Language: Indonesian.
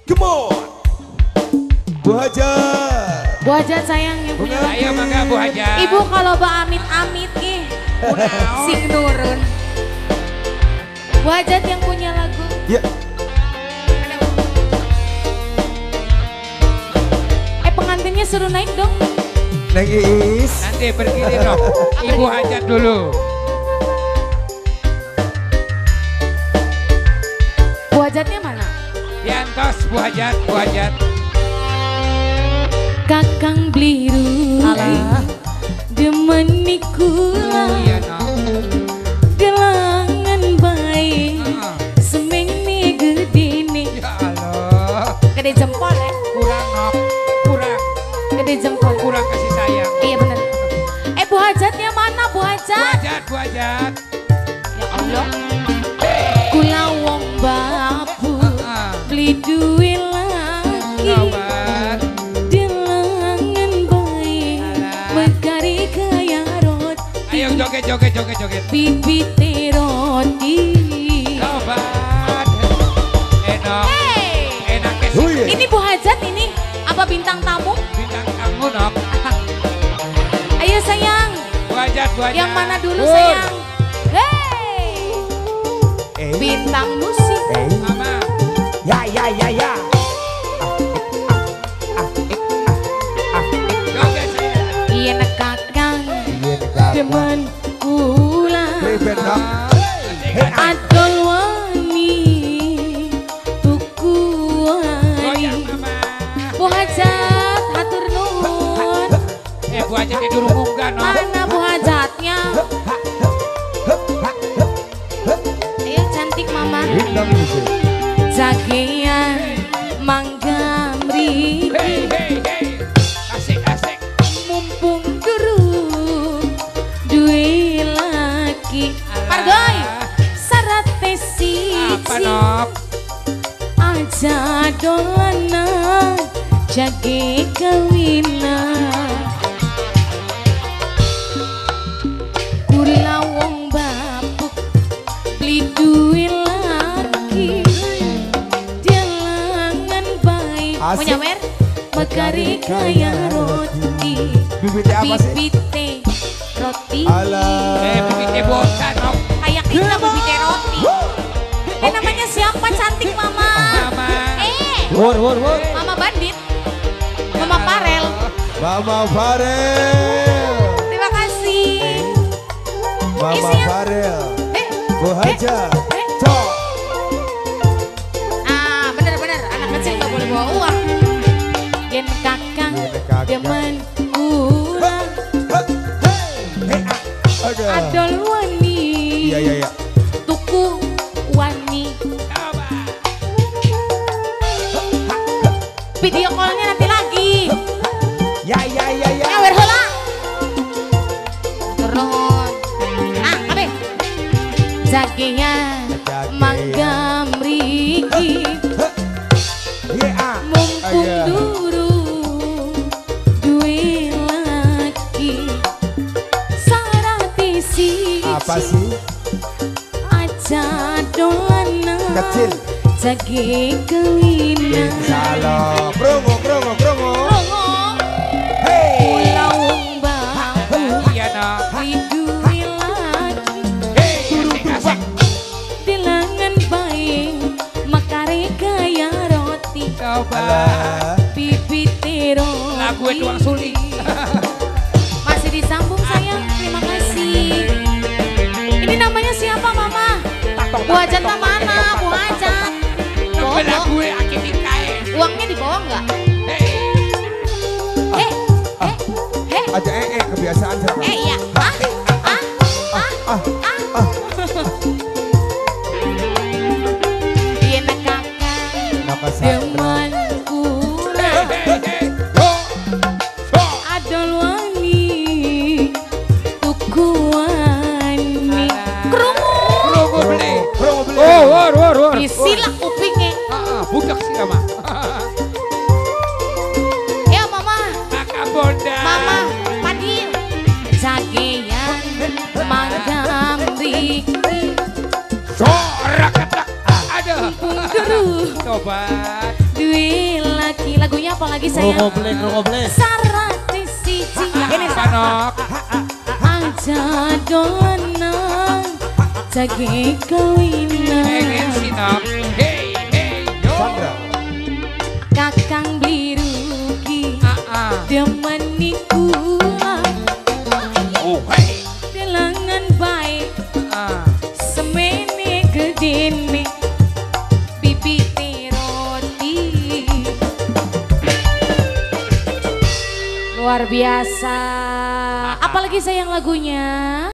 Come on. Bu Hajat. Bu Hajat sayang yang punya. Ayo mangga Bu Hajat. Ibu kalau amit-amit nih. Sing nurun. Bu Hajat yang punya lagu. Ya. Pengantinnya suruh naik dong. Neng Iis. Nanti berdiri dong. Ibu Hajat dulu. Bu Hajatnya mana? Diantos Bu Hajat, Bu Hajat. Kakang Bliru. Alah. Demeni kula. Iya no. Gelangan baik. Seming nih gede nih. Ya Allah. Gede jempol ya. Kurang no. Kurang. Gede jempol. Kurang kasih sayang. Iya bener. Bu Hajatnya mana Bu Bu Hajat? Hajat, Bu Hajat. Ya Allah. Kula wong babu. Beli duit lagi. Kawan. Delangan baik. Megari kaya roti. Ayo joget, joget, joget, joget. Bibite roti. Kawan. Enak. Hey. Enak sih. Oh, iya. Ini Bu Hajat ini. Apa bintang tamu? Bintang tamu nok. Ayo sayang. Bu Hajat, Bu Hajat. Yang mana dulu Pur. sayang? Hey. Bintang musik. Mama. Ya ya ya ya. Joget sayang. Iya nak kakang. Iya nih Demen kula. Reben nak. Adol wani. Tuku Goyang wani. Mama. Bu Hajat hatur nuhun. Bu Hajat tidur munggah no. Mana Bu Hajatnya? Ayo cantik mama. Bintang musik. Jagian mangga mriki. Hey, hey, hey. Asik, asik. Mumpung durung duwe laki. Margoy, sarate Apa siji nok? aja dolanan jage kawinan. Kula wong babuk beli duwe laki. Delangan baik. Mau Asik. nyawer? Megari kaya roti. Bibitnya apa sih? Bibite roti. Alah. Bibitnya bosan nok. Kayak kita bibite roti. Namanya siapa cantik mama? Mama. Wor. Mama Bandit. Mama Parel. Mama Farel. Terima kasih. Mama Isinya- Farel. Eh, Bu Hajat. eh. Cok. Ah, bener-bener anak kecil gak boleh bawa uang. Yen kakang Yen kakang. demen kula Ada. adol wani. Iya. Tuku wani. Coba. Video callnya nanti lagi. Ya. Nyawer heula. Turun. Nah, abe. Jagian mangga mriki. Iya. Mumpung Ayo. durung duwe laki. Sarate siji Apa sih? aja dolanan Kecil. jage kawinan. Salah. Promo. Rongo Hey. kula wong babu Iya nok. beli duwe laki. Hey, asik, asik. Delangan baik makare kaya roti. Coba. Alah. Bibite roti. Lagu doang suling. Masih disambung sayang, terima kasih. Ini namanya siapa mama? Bu Hajat mana? Bu Hajat. Bobo. Lagu akik kae. Uangnya dibawa nggak? Hey. Aja kebiasaan sama. Iya. Iya nak kakak. Maka saya Demen kula Hey. Yo. So. adol wani. Tuku wani. Krungu. Promo beli. promo beli. Oh, war. Disilak kupingnya. Budak sih sama. Ya mama. Kakak Bonda. Mama, Padil. Jagian mangga mriki. Sorak ketak. Ada. Pungkuru. Coba. Dwi laki. Lagunya apa lagi sayang? Rogoble. Sarate siji. Ini Panok. aja dolanang jage Pengen kawinan. sinap. Hey, hey, yo. Sandra. Kakang beli rugi demen niku Oh, hey. delangan baik semene gedene bibite roti luar biasa. Apalagi sayang lagunya?